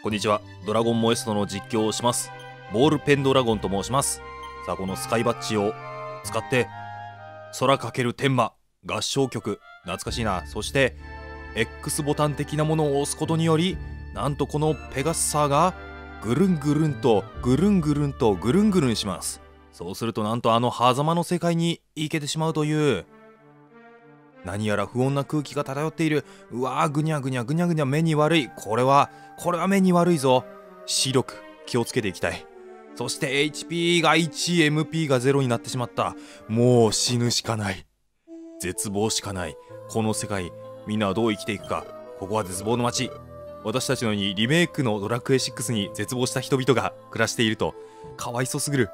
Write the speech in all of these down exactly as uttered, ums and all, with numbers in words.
こんにちは。ドラゴンモエストの実況をします。ボールペンドラゴンと申します。さあ、このスカイバッジを使って空かける天馬合唱曲、懐かしいな。そして X ボタン的なものを押すことにより、なんとこのペガッサーがぐるんぐるんとぐるんぐるんとぐるんぐるんします。そうするとなんとあの狭間の世界に行けてしまうという、何やら不穏な空気が漂っている。うわー、ぐにゃぐにゃぐにゃぐにゃ、目に悪い。これはこれは目に悪いぞ。視力気をつけていきたい。そして エイチピー がいち、エムピー がゼロになってしまった。もう死ぬしかない。絶望しかない。この世界、みんなはどう生きていくか。ここは絶望の街。私たちのようにリメイクのドラクエシックスに絶望した人々が暮らしていると、かわいそすぎる。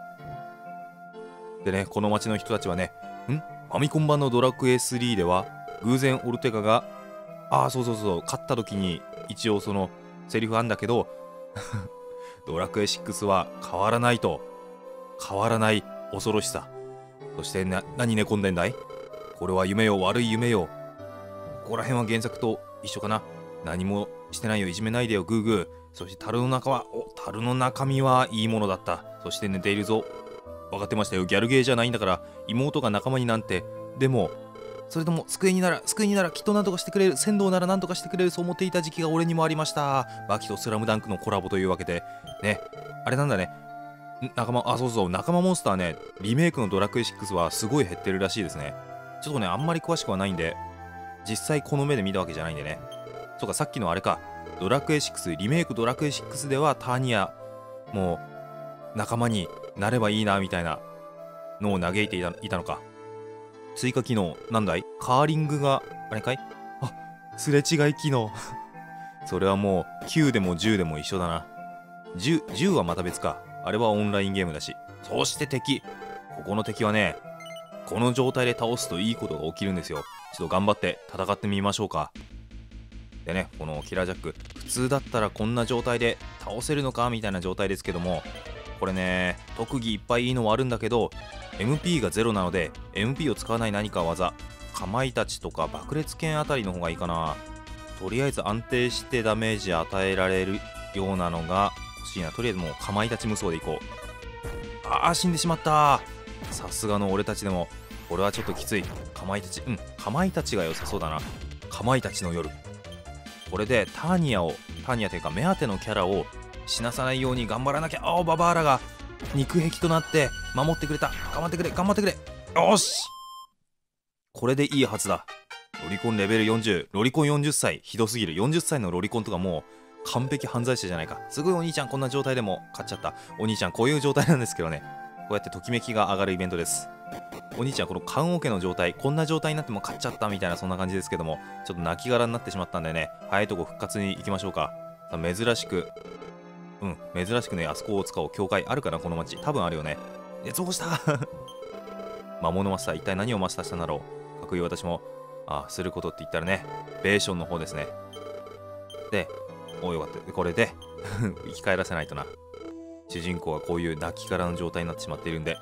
でね、この街の人たちはね、んファミコン版のドラクエスリーでは偶然オルテガが、ああそうそうそう、勝った時に一応そのセリフあんだけどドラクエシックスは変わらないと、変わらない恐ろしさ。そしてな、何寝込んでんだい。これは夢よ、悪い夢よ。ここら辺は原作と一緒かな。何もしてないよ、いじめないでよ、グーグー。そして樽の中は、お、樽の中身はいいものだった。そして寝ているぞ。分かってましたよ、ギャルゲーじゃないんだから。妹が仲間になんて。でもそれとも救いになら救いにならきっと何とかしてくれる、仙道なら何とかしてくれる、そう思っていた時期が俺にもありました。バキとスラムダンクのコラボというわけでね。あれなんだね、仲間、あそうそう、仲間モンスターね、リメイクのドラクエシックスはすごい減ってるらしいですね。ちょっとね、あんまり詳しくはないんで、実際この目で見たわけじゃないんでね。そうか、さっきのあれか、ドラクエシックス、リメイクドラクエシックスではターニアもう仲間になればいいなみたいなのを嘆いてい た, いたのか。追加機能なんだい。カーリングがあれかい。あ、すれ違い機能それはもうきゅうでもじゅうでも一緒だな。 じゅう, じゅうはまた別か。あれはオンラインゲームだし。そして敵、ここの敵はね、この状態で倒すといいことが起きるんですよ。ちょっと頑張って戦ってみましょうか。でね、このキラージャック、普通だったらこんな状態で倒せるのかみたいな状態ですけども、これね、特技いっぱいいいのはあるんだけど エムピー がゼロなので エムピー を使わない何か技、かまいたちとか爆裂剣あたりの方がいいかな。とりあえず安定してダメージ与えられるようなのが欲しいな。とりあえずもうかまいたち無双でいこう。あー、死んでしまった。さすがの俺たちでもこれはちょっときつい。かまいたち、うんかまいたちが良さそうだな。かまいたちの夜。これでターニアをターニアというか目当てのキャラを死なさないように頑張らなきゃ。ああ、ババアラが肉壁となって守ってくれた。頑張ってくれ頑張ってくれ。よし、これでいいはずだ。ロリコンレベルよんじゅう、ロリコンよんじゅっさい、ひどすぎる。よんじゅっさいのロリコンとかもう完璧犯罪者じゃないか。すごいお兄ちゃん、こんな状態でも勝っちゃった。お兄ちゃんこういう状態なんですけどね。こうやってときめきが上がるイベントです。お兄ちゃん、この棺桶の状態、こんな状態になっても勝っちゃったみたいな、そんな感じですけども、ちょっと亡骸になってしまったんでね、早いとこ復活に行きましょうか。さあ、珍しくうん珍しくね、あそこを使おう。教会あるかな、この町。多分あるよね。熱望した魔物マスター、一体何をマスターしたんだろう。かっこいい。私もあすることって言ったらね、ベーションの方ですね。で、およかった。これで生き返らせないとな。主人公はこういう亡骸の状態になってしまっているんで。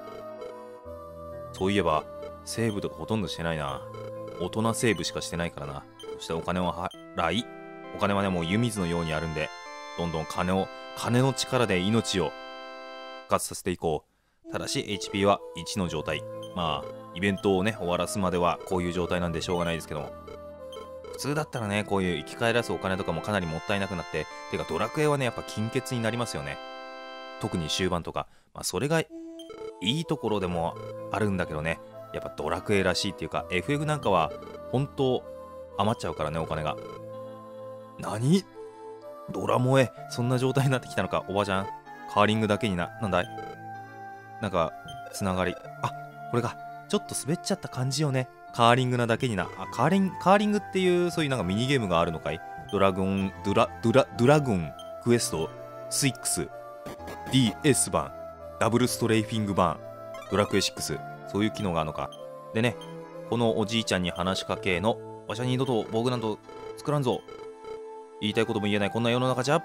そういえばセーブとかほとんどしてないな。大人セーブしかしてないからな。そしてお金を払い、お金はね、もう湯水のようにあるんで、どんどん金を金の力で命を復活させていこう。ただし エイチピー はいちの状態。まあイベントをね終わらすまではこういう状態なんでしょうがないですけども、普通だったらね、こういう生き返らすお金とかもかなりもったいなくなって、てかドラクエはねやっぱ金欠になりますよね。特に終盤とか。まあそれがいいところでもあるんだけどね、やっぱドラクエらしいっていうか、 エフエフ なんかは本当余っちゃうからね、お金が。何、ドラ萌え、そんな状態になってきたのか。おばちゃん、カーリングだけにな、なんだい、なんかつながり、あ、これがちょっと滑っちゃった感じよね。カーリングなだけにな。あ、カーリンカーリングっていうそういうなんかミニゲームがあるのかい。ドラゴンドラドラドラゴンクエストろく ディーエス 版、ダブルストレイフィング版、ドラクエろく、そういう機能があるのか。でね、このおじいちゃんに話しかけの、わしゃ二度と僕なんと作らんぞ。言いたいことも言えないこんな世の中じゃ。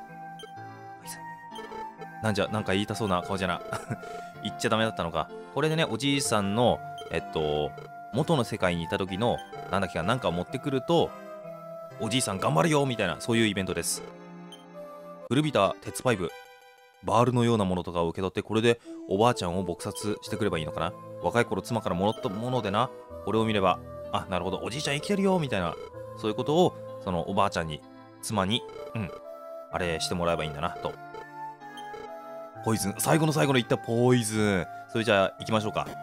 なんじゃ、なんか言いたそうな顔じゃな言っちゃダメだったのか。これでね、おじいさんのえっと元の世界にいた時のなんだっけか、なんかを持ってくると、おじいさん頑張るよみたいな、そういうイベントです。 古びた鉄パイプ、バールのようなものとかを受け取って、これでおばあちゃんを撲殺してくればいいのかな。若い頃妻からもらったものでな、これを見れば、あ、なるほど、おじいちゃん生きてるよみたいな、そういうことをそのおばあちゃんに、妻に、うんあれしてもらえばいいんだなと。ポイズン、最後の最後の言ったポイズン。それじゃあ行きましょうか。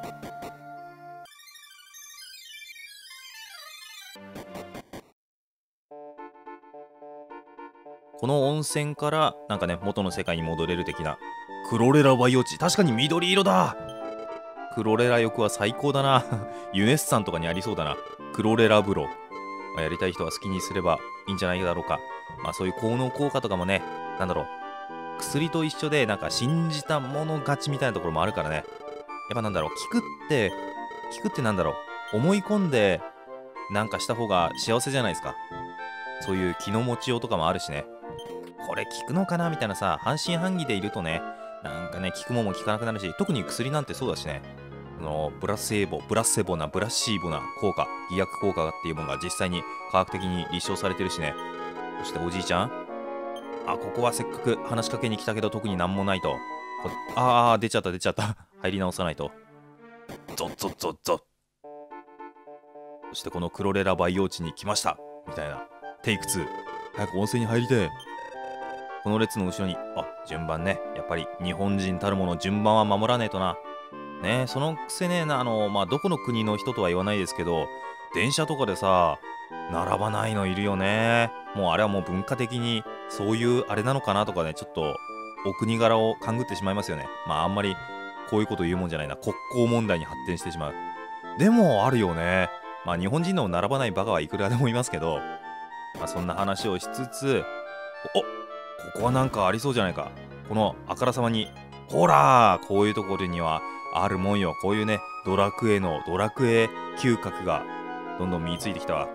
この温泉からなんかね、元の世界に戻れる的な。クロレラ培養地、確かに緑色だ。クロレラ浴は最高だな。ユネッサンとかにありそうだな。クロレラ風呂、まあ、やりたい人は好きにすればいいんじゃないだろうか。まあそういう効能効果とかもね、なんだろう、薬と一緒でなんか信じたもの勝ちみたいなところもあるからね。やっぱなんだろう、聞くって聞くってなんだろう、思い込んでなんかした方が幸せじゃないですか。そういう気の持ちようとかもあるしね。これ効くのかなみたいなさ、半信半疑でいるとね、なんかね、効くもんも効かなくなるし、特に薬なんてそうだしね。そのブラセーボブラセボなブラシーボな効果、偽薬効果っていうものが実際に科学的に立証されてるしね。そしておじいちゃん、あ、ここはせっかく話しかけに来たけど特になんもないと。こああ、出ちゃった出ちゃった。入り直さないと。ゾッゾッゾッゾッ。そしてこのクロレラ培養地に来ましたみたいな。テイクツー、早く温泉に入りてえ。この列の後ろに、あ、順番ね。やっぱり日本人たるもの順番は守らねえとな。ね、そのくせね、あの、まあ、どこの国の人とは言わないですけど、電車とかでさ、並ばないのいるよね。もうあれはもう文化的にそういうあれなのかなとかね、ちょっとお国柄を勘ぐってしまいますよね。まああんまりこういうこと言うもんじゃないな。国交問題に発展してしまう。でもあるよね。まあ日本人の並ばないバカはいくらでもいますけど、まあ、そんな話をしつつ、お、ここはなんかありそうじゃないか。このあからさまに、ほらー、こういうところにはあるもんよ。こういうね、ドラクエのドラクエ嗅覚がどんどん身についてきたわ。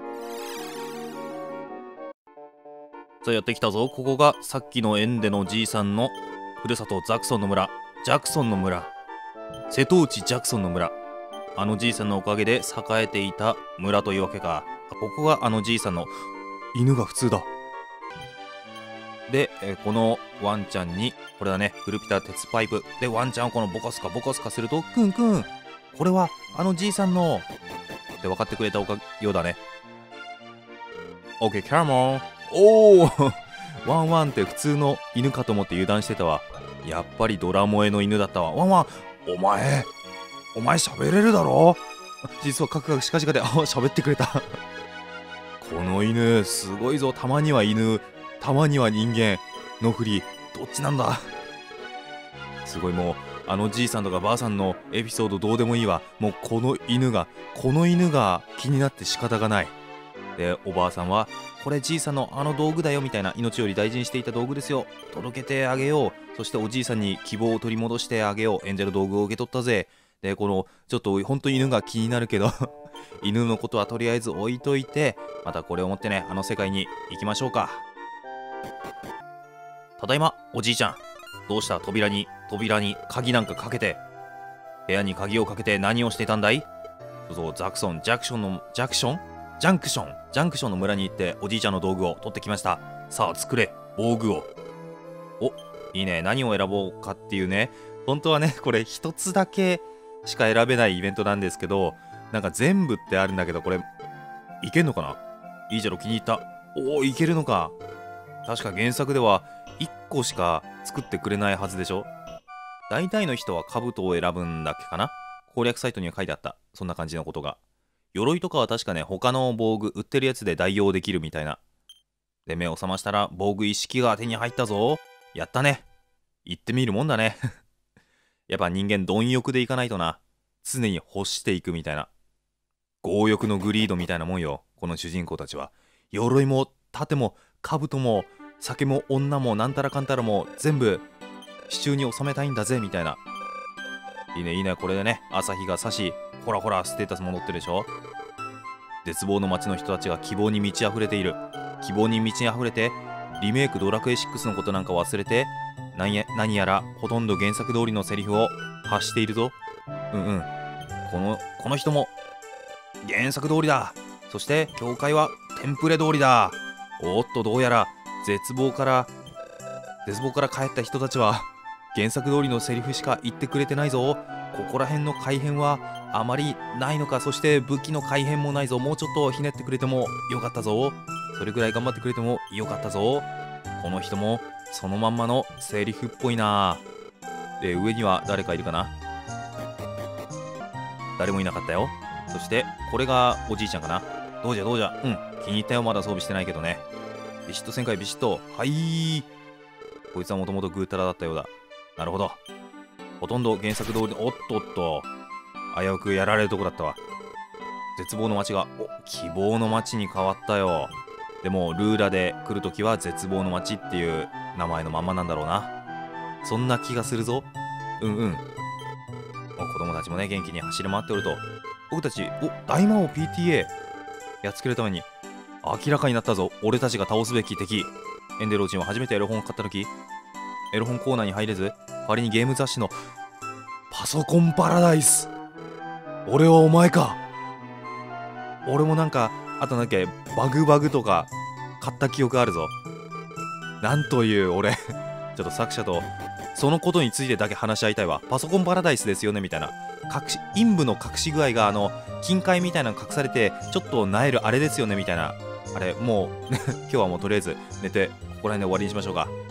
さあやってきたぞ。ここがさっきのエンデのじいさんのふるさとザクソンの村、ジャクソンの村、瀬戸内ジャクソンの村。あのじいさんのおかげで栄えていた村というわけか。ここがあのじいさんの、犬が普通だ。で、えこのワンちゃんに、これだね、古びた鉄パイプでワンちゃんをこのボコスカボコスカすると、クンクン、これはあのじいさんのって分かってくれたおかようだね。 OK キャモン。おおワンワンって普通の犬かと思って油断してたわ。やっぱりドラ萌えの犬だったわ。ワンワン、お前お前喋れるだろ。実はカクカクシカシカで、あ、喋ってくれたこの犬すごいぞ。たまには犬、たまには人間のふり、どっちなんだ。すごい、もうあのじいさんとかばあさんのエピソードどうでもいいわ。もうこの犬がこの犬が気になって仕方がない。でおばあさんは、これじいさんのあの道具だよみたいな、命より大事にしていた道具ですよ、届けてあげよう。そしておじいさんに希望を取り戻してあげよう。エンジェル道具を受け取ったぜ。でこのちょっとほんと犬が気になるけど犬のことはとりあえず置いといて、またこれを持ってね、あの世界に行きましょうか。ただいまおじいちゃん、どうした。扉に扉に鍵なんかかけて、部屋に鍵をかけて何をしていたんだい。そうそう、ザクソンジャクションのジャクションジャンクションジャンクションの村に行っておじいちゃんの道具を取ってきました。さあ作れ、防具を。お、いいね。何を選ぼうかっていうね。本当はね、これ一つだけしか選べないイベントなんですけど、なんか全部ってあるんだけど、これいけんのかな。いいじゃろ、気に入った。おお、いけるのか。確か原作ではいっこしか作ってくれないはずでしょ。大体の人は兜を選ぶんだっけかな。攻略サイトには書いてあった、そんな感じのことが。鎧とかは確かね、他の防具売ってるやつで代用できるみたいな。で目を覚ましたら防具一式が手に入ったぞ。やったね。行ってみるもんだねやっぱ人間貪欲でいかないとな。常に欲していくみたいな、強欲のグリードみたいなもんよ、この主人公たちは。鎧も盾も兜も酒も女もなんたらかんたらも全部手中に収めたいんだぜみたいな。いいねいいね。これでね、朝日が差し、ほらほらステータス戻ってるでしょ。絶望の街の人たちが希望に満ち溢れている。希望に満ち溢れて、リメイクドラクエシックスのことなんか忘れて、何や何やらほとんど原作通りのセリフを発しているぞ。うんうん、このこの人も原作通りだ。そして教会はテンプレ通りだ。おっと、どうやら絶望から絶望から帰った人たちは原作通りのセリフしか言ってくれてないぞ。ここら辺の改変はあまりないのか。そして武器の改変もないぞ。もうちょっとひねってくれてもよかったぞ。それぐらい頑張ってくれてもよかったぞ。この人もそのまんまのセリフっぽいな。で、上には誰かいるかな。誰もいなかったよ。そしてこれがおじいちゃんかな。どうじゃどうじゃ。うん、気に入ったよ。まだ装備してないけどね。ビシッと旋回ビシッと。はい、こいつはもともとグータラだったようだ。なるほど。ほとんど原作通り。おっとっと、危うくやられるとこだったわ。絶望の街がお希望の街に変わったよ。でもルーラで来るときは絶望の街っていう名前のまんまなんだろうな。そんな気がするぞ。うんうん。お子供たちもね、元気に走り回っておると。僕たち、お大魔王 ピーティーエー やっつけるために明らかになったぞ。俺たちが倒すべき敵。エンデローチンは初めてエロ本を買ったとき、エロ本コーナーに入れず、代わりにゲーム雑誌のパソコンパラダイス。俺はお前か。俺もなんかあとなんだっけ、バグバグとか買った記憶あるぞ。なんという俺ちょっと作者とそのことについてだけ話し合いたいわ。パソコンパラダイスですよねみたいな。隠し陰部の隠し具合があの金塊みたいなの隠されてちょっとなえるあれですよねみたいな。あれもう今日はもうとりあえず寝てここら辺で終わりにしましょうか。